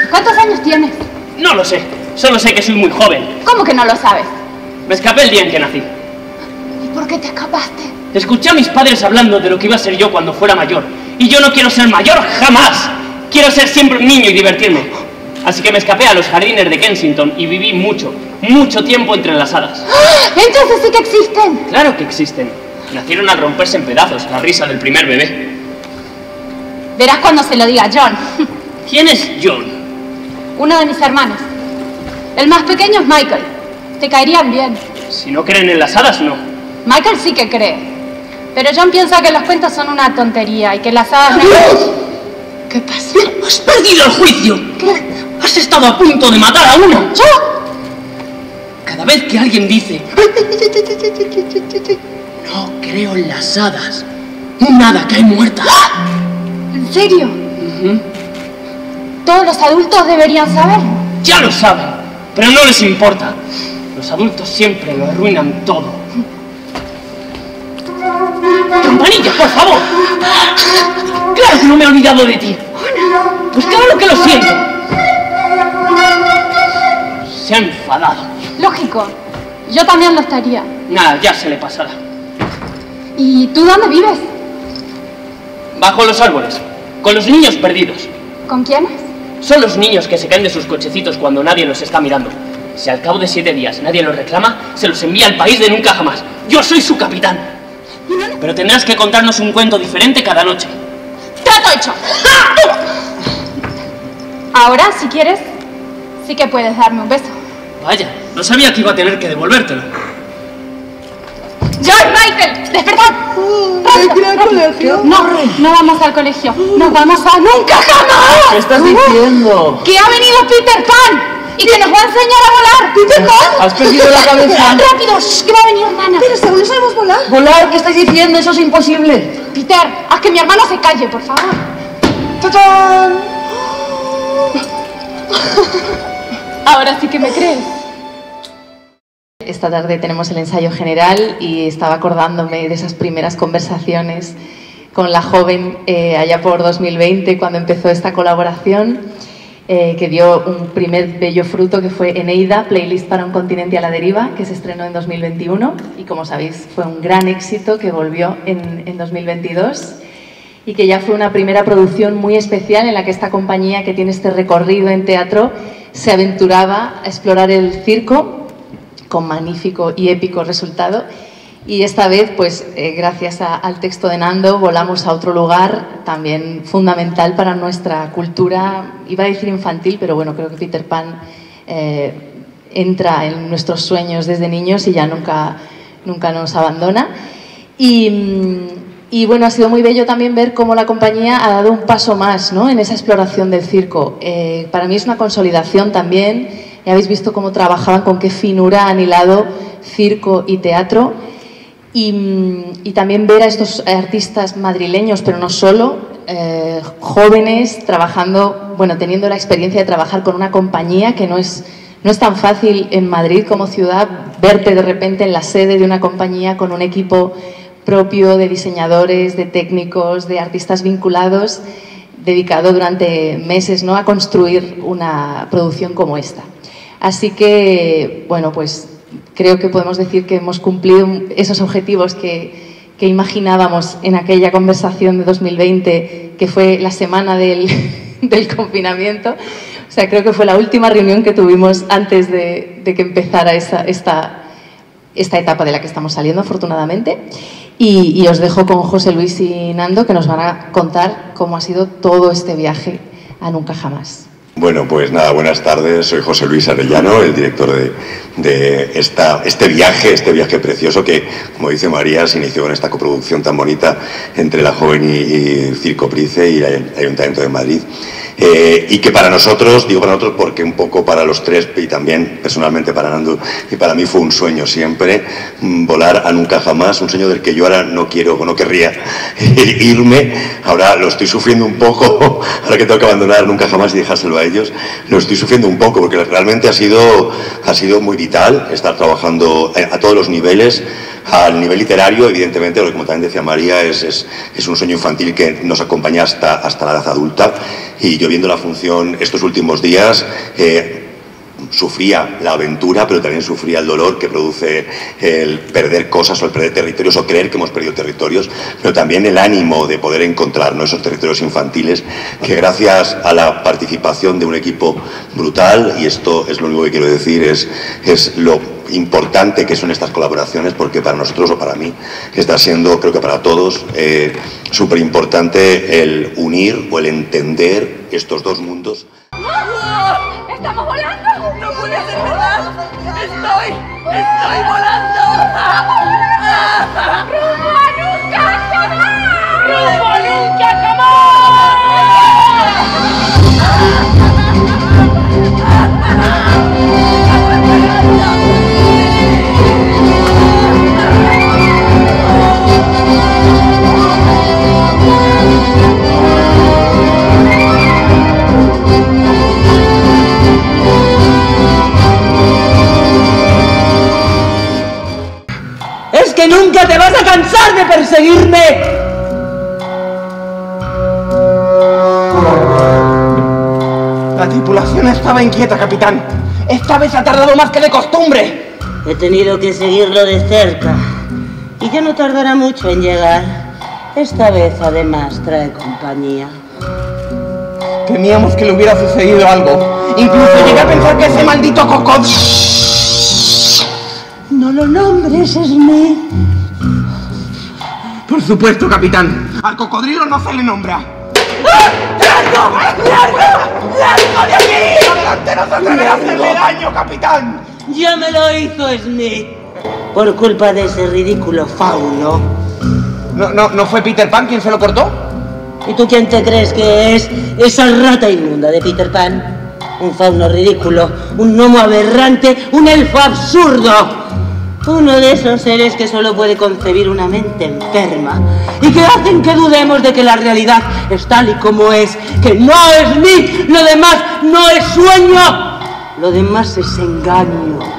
¿Cuántos años tienes? No lo sé, solo sé que soy muy joven. ¿Cómo que no lo sabes? Me escapé el día en que nací. ¿Y por qué te escapaste? Escuché a mis padres hablando de lo que iba a ser yo cuando fuera mayor. Y yo no quiero ser mayor jamás. Quiero ser siempre un niño y divertirme. Así que me escapé a los jardines de Kensington y viví mucho tiempo entre las hadas. ¡Ah! Entonces sí que existen. Claro que existen. Nacieron al romperse en pedazos, la risa del primer bebé. Verás cuando se lo diga a John. ¿Quién es John? Uno de mis hermanos. El más pequeño es Michael. Te caerían bien. Si no creen en las hadas, no. Michael sí que cree. Pero John piensa que los cuentos son una tontería y que las hadas no... ¿Qué pasa? ¡Has perdido el juicio! ¿Qué? ¡Has estado a punto de matar a una! ¿Yo? Cada vez que alguien dice... No creo en las hadas. Un hada cae muerta. ¿En serio? Todos los adultos deberían saber. Ya lo saben, pero no les importa. Los adultos siempre lo arruinan todo. ¡Campanilla, por favor! ¡Claro que no me he olvidado de ti! Pues claro que lo siento. Se ha enfadado. Lógico. Yo también lo estaría. Nada, ya se le pasará. ¿Y tú dónde vives? Bajo los árboles, con los niños perdidos. ¿Con quiénes? Son los niños que se caen de sus cochecitos cuando nadie los está mirando. Si al cabo de 7 días nadie los reclama, se los envía al país de nunca jamás. Yo soy su capitán. Pero tendrás que contarnos un cuento diferente cada noche. ¡Trato hecho! Ahora, si quieres, sí que puedes darme un beso. Vaya, no sabía que iba a tener que devolvértelo. ¡John, Michael! ¡Despertad! ¿Hay que ir al colegio? No vamos al colegio. Nos vamos a nunca jamás. ¿Qué estás diciendo? ¡Que ha venido Peter Pan! ¡Y que nos va a enseñar a volar! ¡Peter Pan! ¿Has perdido la cabeza? ¡Rápido! ¡Shh! ¡Que va a venir Nana! ¿Pero seguro sabemos volar? ¿Volar? ¿Qué estáis diciendo? Eso es imposible. Peter, haz que mi hermano se calle, por favor. ¡Tachán! Ahora sí que me crees. Esta tarde tenemos el ensayo general y estaba acordándome de esas primeras conversaciones con la joven allá por 2020, cuando empezó esta colaboración, que dio un primer bello fruto, que fue Eneida, playlist para un continente a la deriva, que se estrenó en 2021 y, como sabéis, fue un gran éxito que volvió en 2022 y que ya fue una primera producción muy especial en la que esta compañía, que tiene este recorrido en teatro, se aventuraba a explorar el circo con magnífico y épico resultado. Y esta vez, pues gracias al texto de Nando, volamos a otro lugar también fundamental para nuestra cultura, iba a decir infantil, pero bueno, creo que Peter Pan entra en nuestros sueños desde niños y ya nunca nos abandona. Y bueno, ha sido muy bello también ver cómo la compañía ha dado un paso más, ¿no?, en esa exploración del circo. Para mí es una consolidación también. Ya habéis visto cómo trabajaban, con qué finura han hilado circo y teatro. Y también ver a estos artistas madrileños, pero no solo, jóvenes, trabajando, bueno, teniendo la experiencia de trabajar con una compañía que no es tan fácil en Madrid como ciudad, verte de repente en la sede de una compañía con un equipo propio de diseñadores, de técnicos, de artistas vinculados, dedicado durante meses, ¿no?, a construir una producción como esta. Así que, bueno, pues creo que podemos decir que hemos cumplido esos objetivos que imaginábamos en aquella conversación de 2020, que fue la semana del confinamiento. O sea, creo que fue la última reunión que tuvimos antes de que empezara esta etapa de la que estamos saliendo, afortunadamente. Y os dejo con José Luis y Nando, que nos van a contar cómo ha sido todo este viaje a Nunca Jamás. Bueno, pues nada, buenas tardes, soy José Luis Arellano, el director de este viaje precioso que, como dice María, se inició con esta coproducción tan bonita entre La Joven y Circo Price y el Ayuntamiento de Madrid. Y que para nosotros, digo para nosotros porque un poco para los tres y también personalmente para Nando y para mí fue un sueño siempre, volar a Nunca Jamás, un sueño del que yo ahora no querría irme, ahora lo estoy sufriendo un poco, ahora que tengo que abandonar Nunca Jamás y dejárselo a ellos, lo estoy sufriendo un poco porque realmente ha sido muy vital estar trabajando a todos los niveles. Al nivel literario, evidentemente, como también decía María, es un sueño infantil que nos acompaña hasta la edad adulta. Y yo viendo la función estos últimos días, sufría la aventura, pero también sufría el dolor que produce el perder cosas o el perder territorios o creer que hemos perdido territorios, pero también el ánimo de poder encontrar, ¿no?, esos territorios infantiles que gracias a la participación de un equipo brutal, y esto es lo único que quiero decir, es lo importante que son estas colaboraciones, porque para nosotros o para mí está siendo, creo que para todos, súper importante el unir o el entender estos dos mundos. ¡Estamos volando! ¡No puede ser verdad! ¡Estoy volando! ¡Rumbo a nunca jamás! ¡Rumbo a nunca ¡Es que nunca te vas a cansar de perseguirme! La tripulación estaba inquieta, capitán. Esta vez ha tardado más que de costumbre. He tenido que seguirlo de cerca. Y ya no tardará mucho en llegar. Esta vez, además, trae compañía. Temíamos que le hubiera sucedido algo. Incluso llegué a pensar que ese maldito cocodrilo... No lo nombres, Smith. Por supuesto, capitán. Al cocodrilo no se le nombra. ¡Largo! ¡Largo! ¡Largo de aquí! ¡Adelante, no se atreverá a hacerle daño, capitán! Ya me lo hizo Smith. Por culpa de ese ridículo fauno. ¿No fue Peter Pan quien se lo cortó? ¿Y tú quién te crees que es esa rata inmunda de Peter Pan? Un fauno ridículo, un gnomo aberrante, un elfo absurdo. Uno de esos seres que solo puede concebir una mente enferma y que hacen que dudemos de que la realidad es tal y como es, que no es mí, lo demás no es sueño, lo demás es engaño.